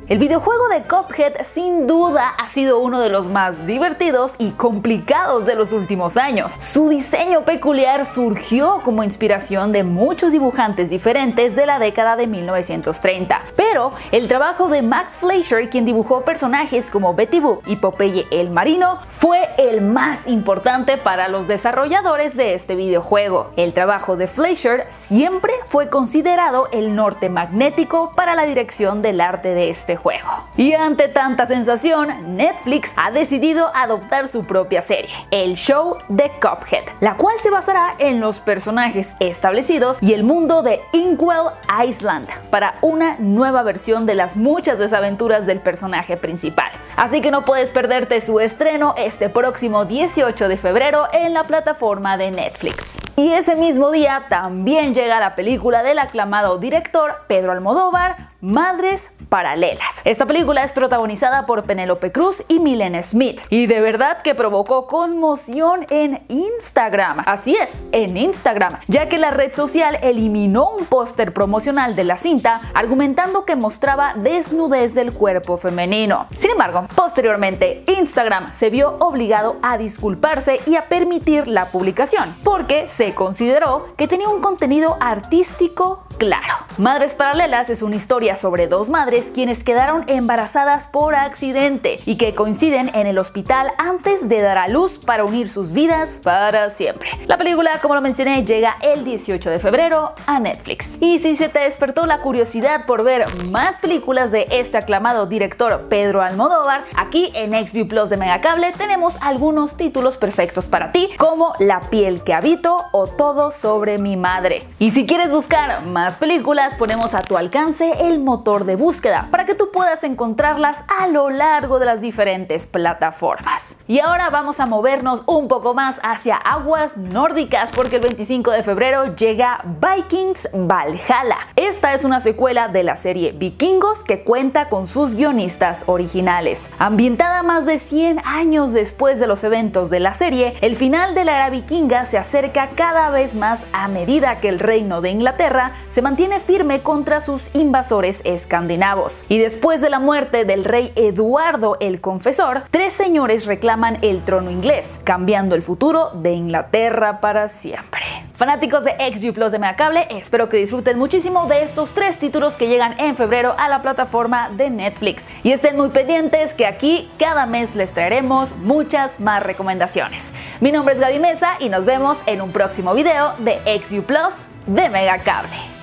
El videojuego de Cuphead sin duda ha sido uno de los más divertidos y complicados de los últimos años. Su diseño peculiar surgió como inspiración de muchos dibujantes diferentes de la década de 1930, pero el trabajo de Max Fleischer, quien dibujó personajes como Betty Boop y Popeye el Marino, fue el más importante para los desarrolladores de este videojuego. El trabajo de Fleischer siempre fue considerado el norte magnético para la dirección del arte de este juego. Y ante tanta sensación, Netflix ha decidido adoptar su propia serie, el show de Cuphead, la cual se basará en los personajes establecidos y el mundo de Inkwell Island para una nueva versión de las muchas desaventuras del personaje principal. Así que no puedes perderte su estreno este próximo 18 de febrero en la plataforma de Netflix. Y ese mismo día también llega la película del aclamado director Pedro Almodóvar, Madres Paralelas. Esta película es protagonizada por Penélope Cruz y Milen Smith, y de verdad que provocó conmoción en Instagram. Así es, en Instagram, ya que la red social eliminó un póster promocional de la cinta argumentando que mostraba desnudez del cuerpo femenino. Sin embargo, posteriormente Instagram se vio obligado a disculparse y a permitir la publicación, porque se consideró que tenía un contenido artístico claro. Madres Paralelas es una historia sobre dos madres quienes quedaron embarazadas por accidente y que coinciden en el hospital antes de dar a luz para unir sus vidas para siempre. La película, como lo mencioné, llega el 18 de febrero a Netflix. Y si se te despertó la curiosidad por ver más películas de este aclamado director Pedro Almodóvar, aquí en XView Plus de Megacable tenemos algunos títulos perfectos para ti, como La piel que habito o Todo sobre mi madre. Y si quieres buscar más películas, ponemos a tu alcance el motor de búsqueda para que tú puedas encontrarlas a lo largo de las diferentes plataformas. Y ahora vamos a movernos un poco más hacia aguas nórdicas, porque el 25 de febrero llega Vikings Valhalla. Esta es una secuela de la serie Vikingos que cuenta con sus guionistas originales. Ambientada más de 100 años después de los eventos de la serie, el final de la era vikinga se acerca cada vez más a medida que el reino de Inglaterra se mantiene firme contra sus invasores escandinavos. Y después de la muerte del rey Eduardo el Confesor, tres señores reclaman el trono inglés, cambiando el futuro de Inglaterra para siempre. Fanáticos de XView Plus de Megacable, espero que disfruten muchísimo de estos tres títulos que llegan en febrero a la plataforma de Netflix. Y estén muy pendientes que aquí cada mes les traeremos muchas más recomendaciones. Mi nombre es Gaby Mesa y nos vemos en un próximo video de XView Plus de Megacable.